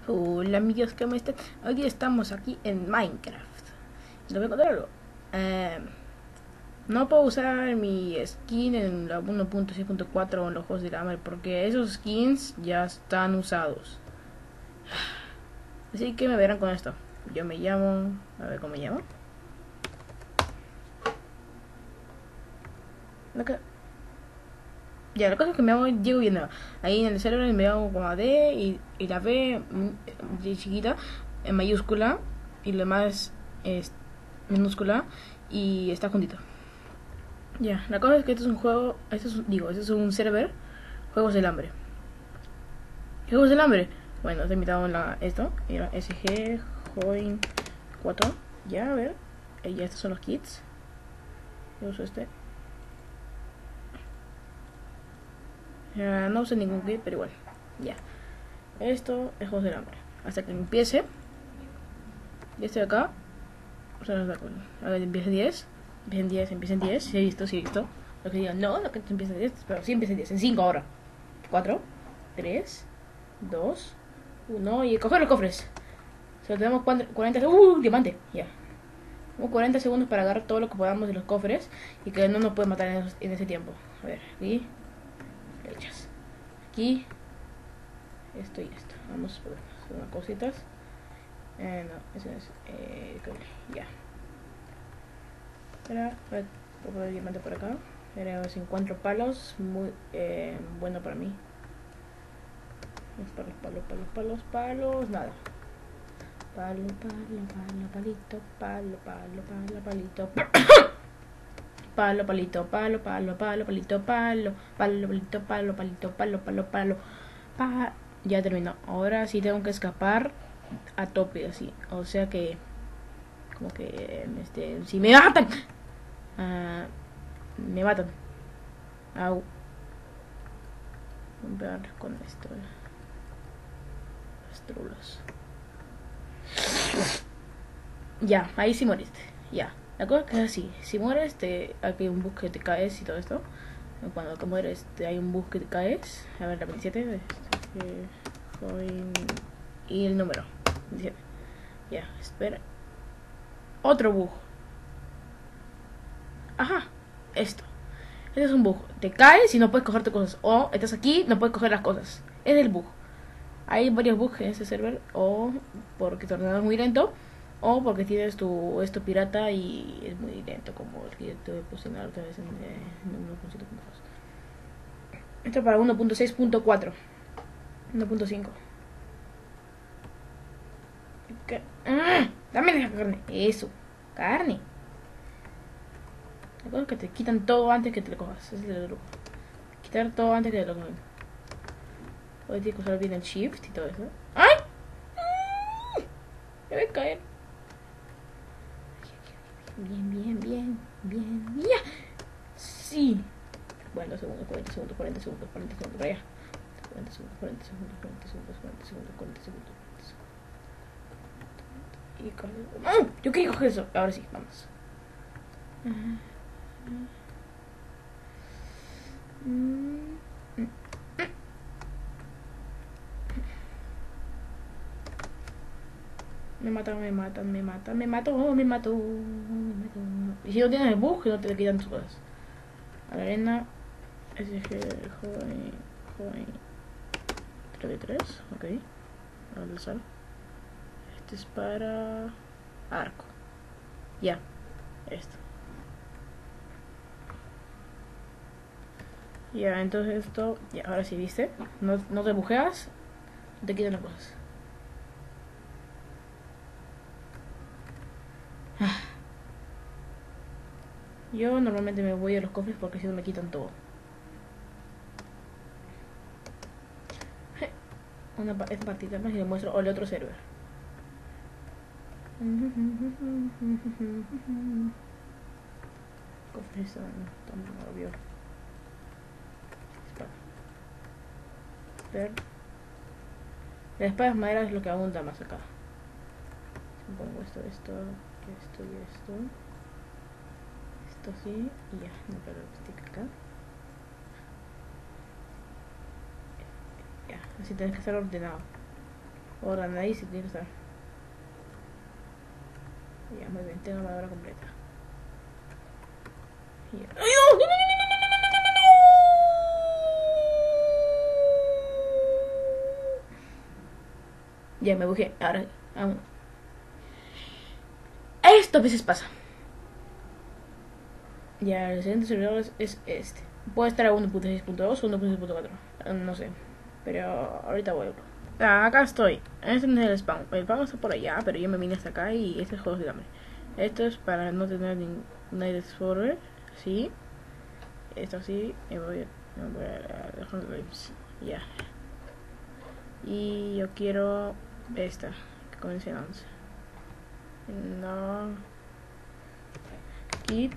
Hola amigos, ¿cómo están? Hoy estamos aquí en Minecraft. Les voy a contar algo. No puedo usar mi skin en la 1.6.4 o en los juegos de hambre porque esos skins ya están usados. Así que me verán con esto. Yo me llamo... A ver cómo me llamo. Ya, la cosa es que me llamo Diego Villanueva. Ahí en el cerebro me llamo como D y la V de chiquita en mayúscula y lo demás es minúscula y está juntito. Ya, la cosa es que este es un juego, este es un server, Juegos del Hambre. Juegos del Hambre. Bueno, te he invitado en esto, mira, SG, Join 4, ya, a ver, ya estos son los kits. Yo uso este. No usé ningún kit, pero igual, ya. Esto es Juegos del Hambre. Hasta que empiece, y este de acá, o sea, no está. A ver, empieza 10, empieza en 10, si he visto, si he visto. Lo que digan, no, lo que empieza en 10, pero sí empieza en 10, en 5 ahora. 4, 3, 2, 1 y coger los cofres. Solo tenemos 40 segundos. Diamante, ya. Tenemos 40 segundos para agarrar todo lo que podamos de los cofres y que no nos puede matar en ese tiempo. A ver, aquí, flechas. Aquí, esto y esto. Vamos por unas cositas. No, eso es. Ya. Espera, voy a poner diamante por acá. Veremos si encuentro palos. Muy bueno para mí. Palos, nada. Palito. Palito. Palito. Ya terminó. Ahora sí tengo que escapar a tope, así. O sea que... Como que... si me matan. Me matan. Au. Voy a ver con esto. Las trulas. Ya, ahí sí moriste. Ya. La cosa es que es así. Si mueres, hay un bus que te caes y todo esto. Cuando mueres, hay un bus que te caes. A ver, la 27. Y el número. 27. Ya, espera. Otro bug. Ajá. Esto. Este es un bug. Te caes y no puedes cogerte cosas. O estás aquí, no puedes coger las cosas. Es el bug. Hay varios bugs en este server. O porque tu ordenador es muy lento. O porque tienes esto pirata y es muy lento. Como el que te voy a posicionar otra vez en 1.7.2. Esto es para 1.6.4. 1.5. Dame la carne. Eso. Carne. La cosa es que te quitan todo antes que te lo cojas. Ese es el truco. Quitar todo antes que te lo cojan. Hoy tienes que usar bien el shift y todo eso. ¡Ay! Me voy a caer. Bien. ¡Ya! Sí. Bueno, segundos, 40 segundos, 40 segundos, 40 segundos, para allá. 40 segundos, 40 segundos, 40 segundos, 40 segundos, 40 segundos. Y coge... Yo quería coger eso. Ahora sí, vamos. Me mato. Y si no tienes el bug, no te quitan tus cosas. A la arena. SG, joven. 3 ok. Ahora el sal. Este es para arco. Ya. Esto. Ya, entonces esto. Ya, ahora sí, ¿viste? No te bujeas. No te quitan las cosas. Yo normalmente me voy a los cofres porque si no me quitan todo. Esta partida más y le muestro o el otro server. Cofres tan obvio. Ver. La espada de madera es lo que abunda más acá. Si pongo esto y esto. Esto sí, y ya, no pego el stick acá. Ya, así tienes que estar ordenado. Ahora nadie se tiene que estar. Ya, muy bien, tengo la hora completa. Ya. ¡Ay, no! ¡No, no, no, no, no! Ya me bujé. Ahora, vamos. Esto a veces pasa. Ya, el siguiente servidor es este. Puede estar a 1.6.2 o 1.6.4. No sé. Pero ahorita vuelvo. Acá estoy. Este no es el spawn. El spawn está por allá, pero yo me vine hasta acá y este es juegos de hambre. Esto es para no tener ningún Explorer. Sí. Esto sí. Me voy a dejar de ya. Y yo quiero esta. Que comience en 11. No. Kit.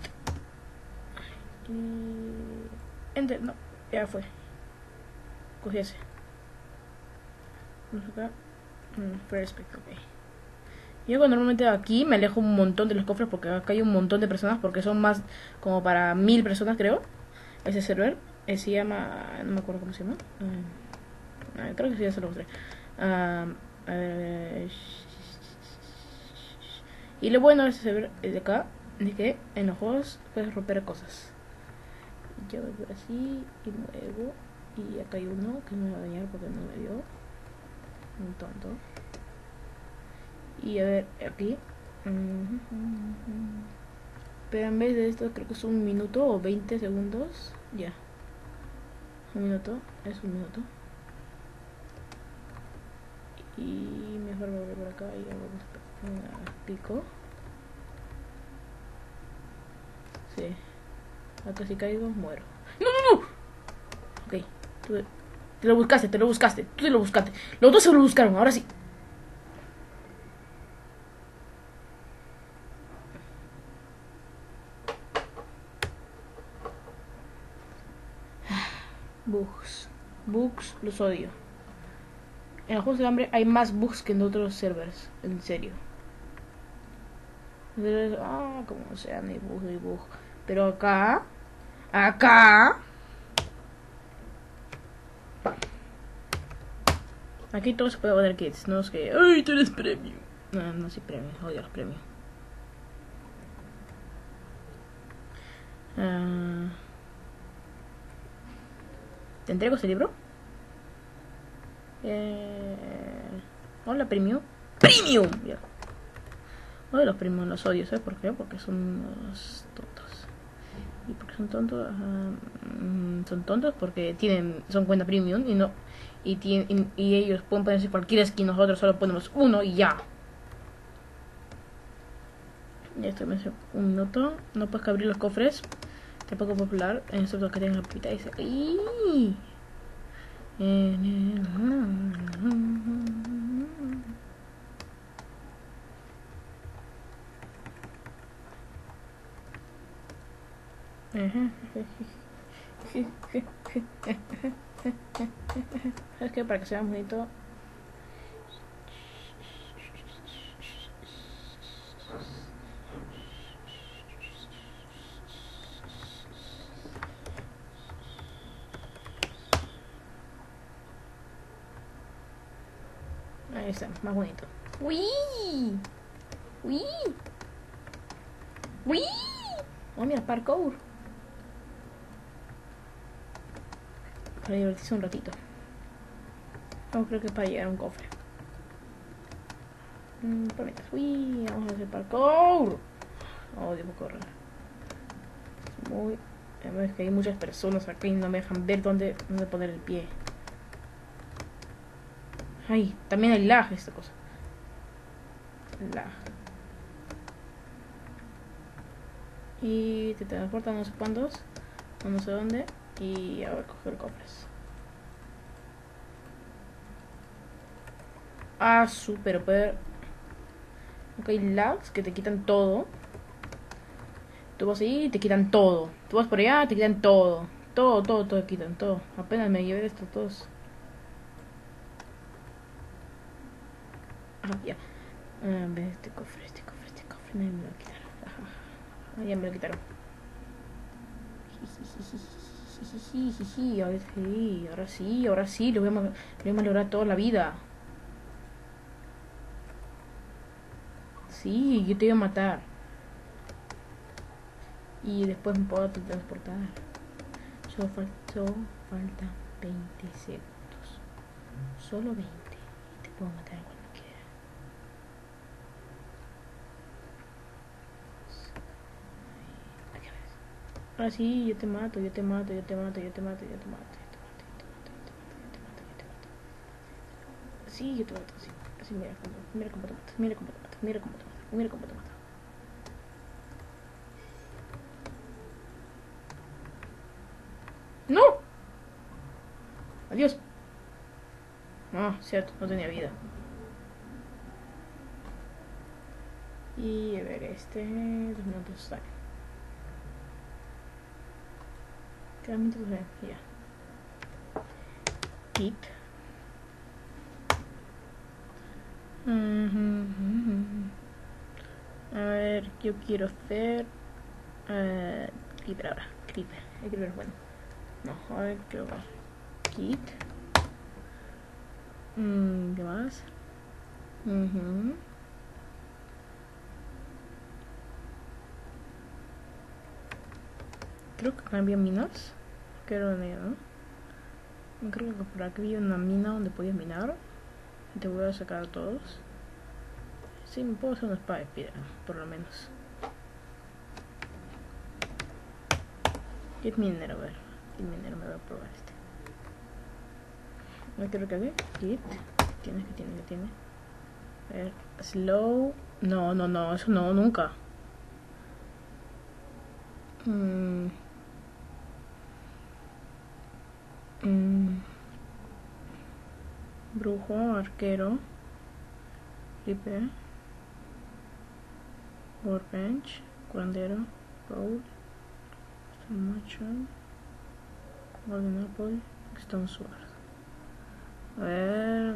Y... Enter. No. Ya fue. Cogí ese. Vamos acá. Perspective, ok. Yo normalmente aquí me alejo un montón de los cofres porque acá hay un montón de personas porque son más como para 1000 personas creo. Ese server se llama, no me acuerdo cómo se llama. Creo que sí, ya se lo mostré. A ver. Y lo bueno de este server de acá es que en los juegos puedes romper cosas. Yo voy por así y muevo. Y acá hay uno que me va a dañar porque no me dio. Un tonto. Y a ver, aquí. Pero en vez de esto creo que es 1 minuto o 20 segundos. Ya. 1 minuto. Es 1 minuto. Y mejor volver por acá y hago pico. Sí. Acá si caigo, muero. ¡No, no, no! Ok. Te lo buscaste. Tú te lo buscaste. Los dos se lo buscaron, ahora sí. Bugs, los odio. En los juegos del hambre hay más bugs que en otros servers, en serio. Como sea, ni bug. Pero acá. Aquí todo se puede poner kits, no es que. ¡Ay, tú eres premium! No soy premium, odio los premium. ¿Te entrego este libro? Hola, premium. ¡Premium! Ya. Odio los premium, los odio, ¿sabes por qué? Porque son unos tontos. ¿Y por qué son tontos? Son tontos porque son cuenta premium y no. Y ellos pueden ponerse cualquier skin, nosotros solo ponemos uno y ya. Ya estoy, me hace 1 minuto. No puedes abrir los cofres. Tampoco popular. En estos dos que tienen la pita dice. ¡Ay! Es que para que sea bonito. Ahí está, más bonito. ¡Uy! ¡Uy! ¡Uy! Oh, mira, parkour. Para divertirse un ratito. No creo que para llegar a un cofre. Planetas. ¡Uy! Vamos a hacer parkour. Odio correr. Es que hay muchas personas aquí y no me dejan ver dónde poner el pie. Ay, también hay lag esta cosa. Lag. Y te transportan no sé cuántos. No sé dónde. Y a ver, coger cofres. Pero puede. Ok, hay lags que te quitan todo. Tú vas ahí y te quitan todo. Tú vas por allá, te quitan todo. Todo te quitan, todo. Apenas me llevé estos todos. Ya. Este cofre. Nadie me lo quitaron. Ya me lo quitaron. Ahora sí. Le voy a malograr toda la vida. Sí, yo te iba a matar. Y después me puedo transportar. Solo falta 20 segundos. Solo 20. Y te puedo matar cuando quiera. Ah, sí, yo te mato, yo te mato, yo te mato, yo te mato, yo te mato. Sí, yo te mato, sí. Así, mira cómo te mato, mira cómo te mato, mira cómo te mato, mira cómo te mato. ¡No! Adiós. No, cierto, no tenía vida. Y a ver, 2 minutos sale. Cada minuto sale, ya. Keep. A ver, yo quiero hacer Creeper ahora. Creeper. El Creeper bueno. No, a ver, quiero ver. Kit. ¿Qué más? Creo que cambió minas. Creo ¿no? Creo que por aquí había una mina donde podías minar. Te voy a sacar a todos. Sí, me puedo hacer una espada de piedra, por lo menos. Kit minero, a ver. Kit minero, me voy a probar este. No quiero que haga. Kit. ¿Qué tiene? A ver. Slow. No, eso no, nunca. Brujo, arquero, Reaper, Workbench, curandero, Road, Stone Macho, Golden Apple, Stone Sword. A ver.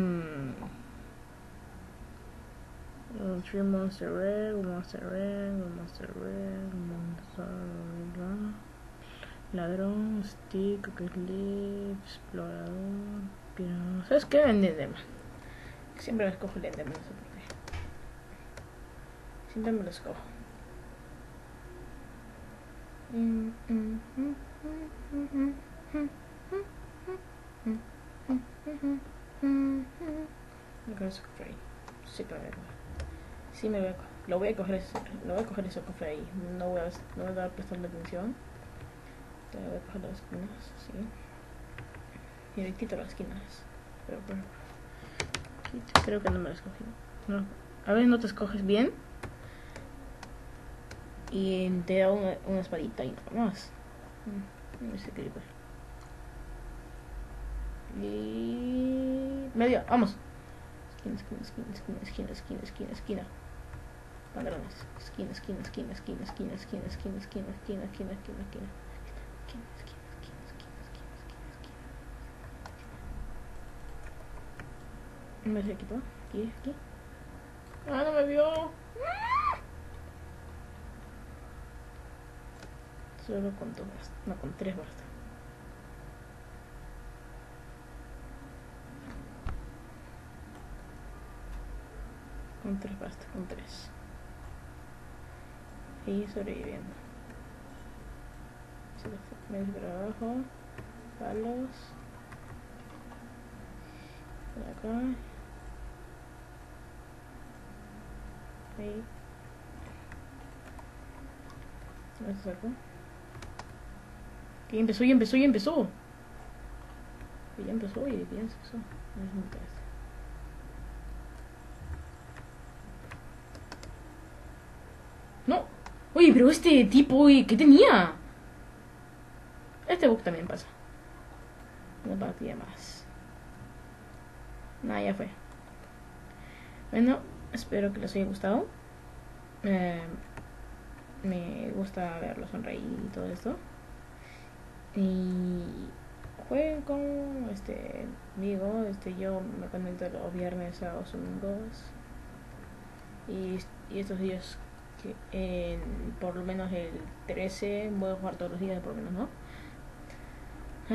Three Monster Rare, Monster Rare, Monster Rare, Monster Rare, Ladrón, Stick, Clip, Explorador, Pirata. ¿Sabes qué? Enderman. Siempre me escojo el Enderman, no sé por qué. Siempre me lo escojo. Me voy a escoger ahí. Sí que me voy a coger. Sí me voy a coger. Lo voy a coger ese cofre ahí. No voy a dar prestando atención. Te voy a coger las esquinas, sí. Y le quito las esquinas. Pero creo que no me las cogí. No. A veces no te escoges bien. Y te da una espadita y nada más. Ese creeper. Y medio, vamos. Esquina. Pantalones. Esquina. ¿Me se quitó? Aquí. Ah, no me vio. Solo con 2 basta. No, con 3 basta. Con 3 basta, con 3. Y sobreviviendo. Me para abajo. Palos. Por acá. Ahí. ¿Me saco? Que ya empezó. Ya empezó y ya empezó. No es muy tarde. No. Oye, pero este tipo, ¿qué tenía? Este bug también pasa. Una partida más. Nah, ya fue. Bueno, espero que les haya gustado. Me gusta verlo sonreír y todo esto. Y jueguen con amigo. Yo me conecto los viernes, sábados, domingos. Y estos días que por lo menos el 13 voy a jugar todos los días por lo menos, ¿no?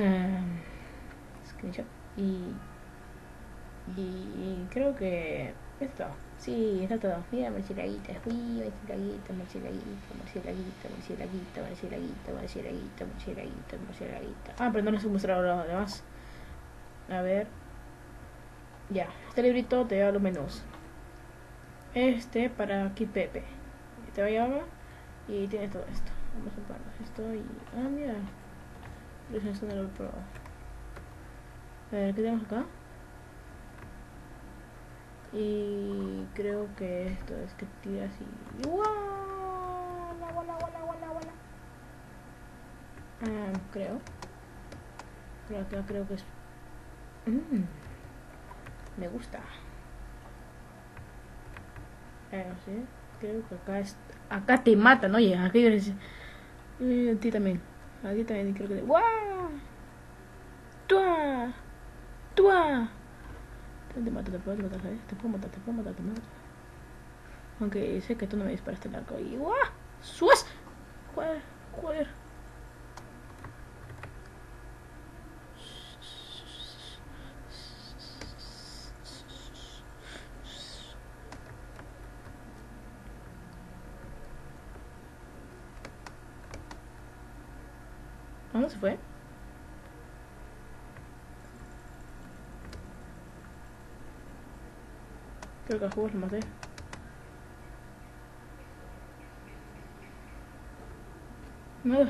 Screenshot. Y creo que Esto. Sí, está todo. Mira, murcielaguita. Uy, murcielaguita, murcielaguita, murcielaguita, murcielaguita, murcielaguita, murcielaguita, murcielaguita, murcielaguita. Ah, pero no les he mostrado lo demás. A ver. Ya, este librito te lleva a los menús. Este para aquí Pepe. Te va a llevar y tienes todo esto. Vamos a parar esto y... Ah, mira. Esto no lo he probado. A ver, ¿qué tenemos acá? Y creo que esto es que tiras y... ¡Wow! ¡La bola, bola, bola, bola! Creo. Pero acá creo que es... me gusta. No sé. Creo que acá es... Acá te matan, oye. Aquí yo les... a ti también. A ti también creo que... ¡Wow! ¡Tua! ¡Tua! Te mato, te puedo matar, ¿sabes? Te puedo matar, te puedo matar, te mato. Aunque sé que tú no me disparaste el arco y... ¡Guau! ¡Suas! Joder, joder. ¿A dónde se fue? Creo que a jugos lo maté. Nada.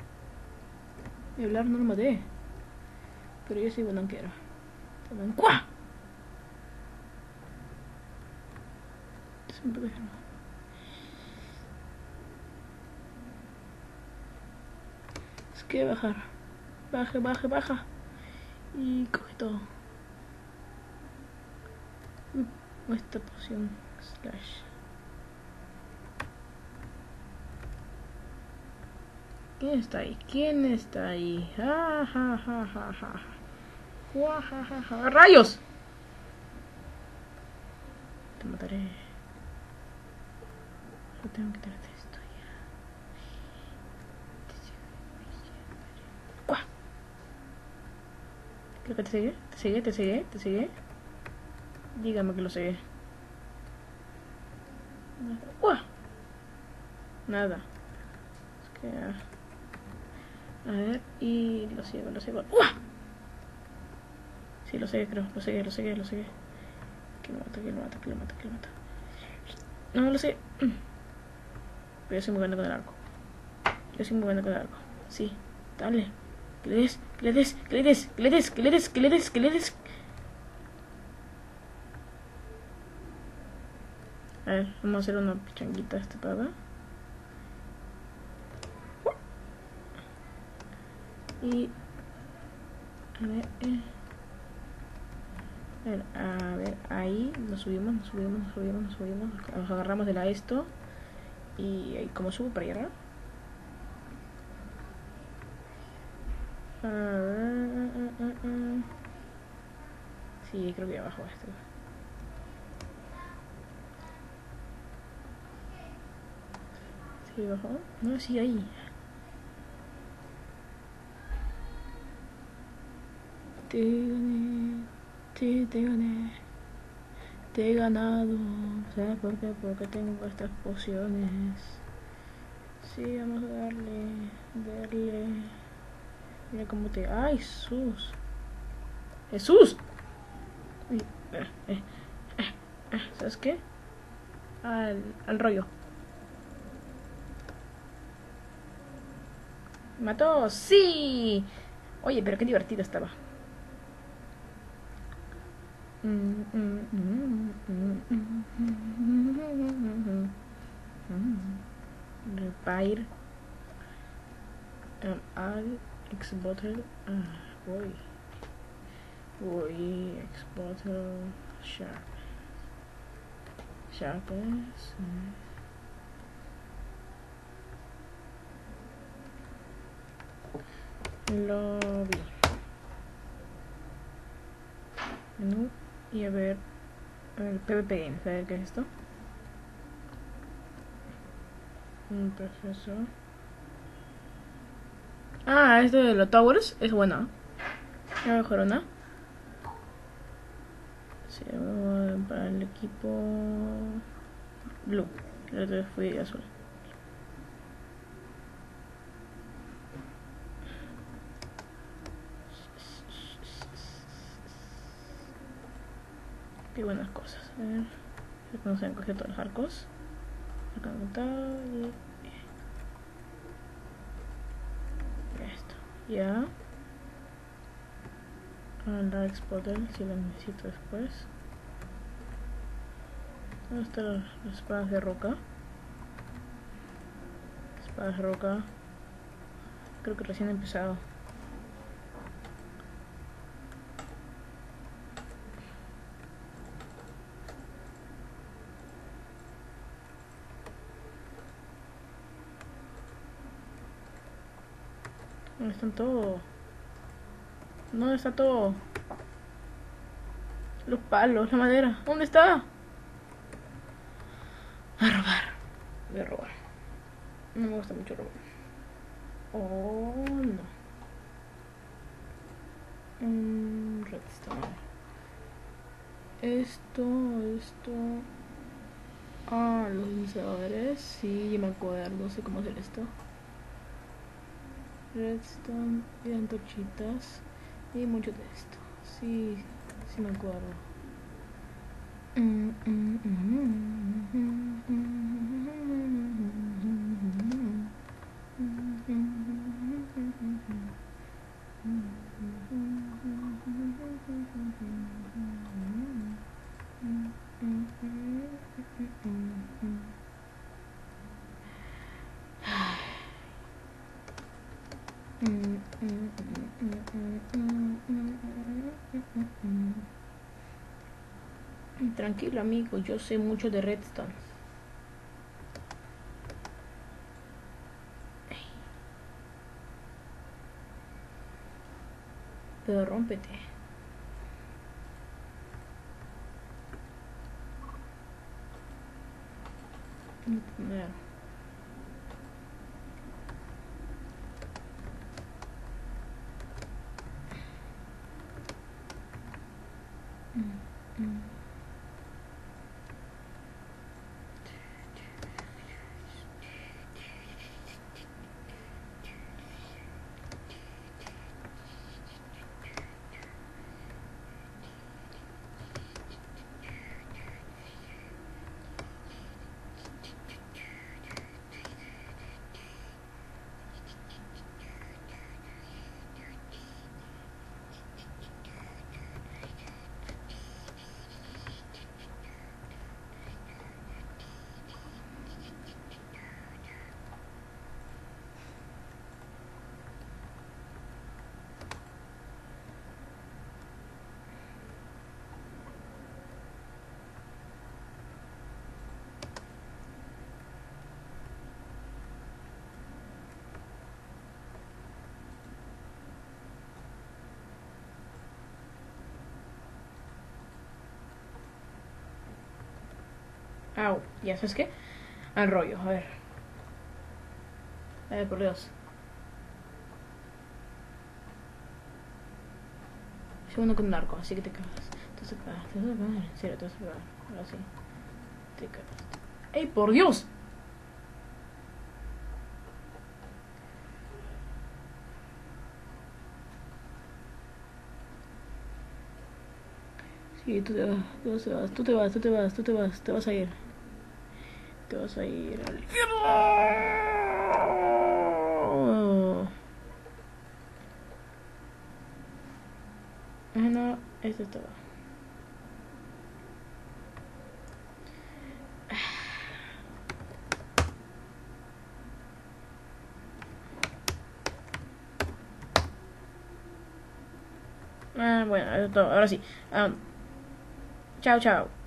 Y hablar no lo maté. Pero yo soy bonanquero. ¡Cuá! Es que bajar. Baje, baje, baja. Y coge todo. Esta poción. Slash. ¿Quién está ahí? ¿Quién está ahí? Ja, ja, ja, ja, ja. Ja, ja, ja, ja. ¡Rayos! Te mataré. Yo tengo que quitarte esto ya. ¡Cuá! Creo que te sigue. ¿Te sigue? ¿Te sigue? ¿Te sigue? Dígame que lo sigue. ¡Cuá! Nada. Es que... A ver, y lo sigo, lo sigo. ¡Uah! Sí, lo sigue, creo. Lo sigue, lo sigue, lo sigue. Que lo mata, que lo mata, que lo mata, que lo mata. No, lo sigue. Pero yo soy muy bueno con el arco. Yo soy muy bueno con el arco. Sí, dale. Que le des, que le des, que le des, que le des, que le des, que le des, que le des. A ver, vamos a hacer una pichanguita a este pava. Y... A ver, ahí nos subimos, nos subimos, nos subimos, nos subimos. Nos agarramos de la esto. Y ahí, ¿cómo subo para allá? Sí, creo que abajo esto. ¿Sí abajo? No, sí, ahí. Te gané, te gané. Te he ganado. ¿Sabes por qué? Porque tengo estas pociones. Sí, vamos a darle. Darle. Mira cómo te... ¡Ay, Jesús! ¡Jesús! ¿Sabes qué? Al rollo. ¿Mató? ¡Sí! Oye, pero qué divertido estaba. Repair. Al X-Bottle. Voy. Voy. X-Bottle. Sharp. Sharpness. Lo vi. Menú. Y a ver. El PvP Games. A ver qué es esto. Un proceso. Ah, esto de los towers es bueno. Ya mejoró, ¿no? Sí, para darle equipo blue. El otro fui azul. Qué buenas cosas. A ver. Vamos a coger todos los arcos. Acá y esto. Ya. La explotar si la necesito después. ¿Dónde están las espadas de roca? Espadas de roca. Creo que recién he empezado. ¿Dónde están todos? ¿Dónde está todo? Los palos, la madera. ¿Dónde está? A robar. Voy a robar. No me gusta mucho robar. Oh, no. Redstone. Esto. Ah, los iniciadores. Sí, me acuerdo. No sé cómo hacer esto. Redstone y antorchitas. Y mucho de esto. Sí, sí me acuerdo. Tranquilo, amigo, yo sé mucho de redstone. Pero rómpete. Primero. Au, ya sabes qué. Al rollo, a ver. Por Dios. Segundo con un arco, así que te cagas. Te vas a cagar, en serio, te vas a cagar. Ahora sí. Te cagas. ¡Ey, por Dios! Sí, tú te vas, te vas a ir. Te vas a ir al infierno. No, esto estaba. Bueno, eso es todo. Ahora sí. Chao, chao.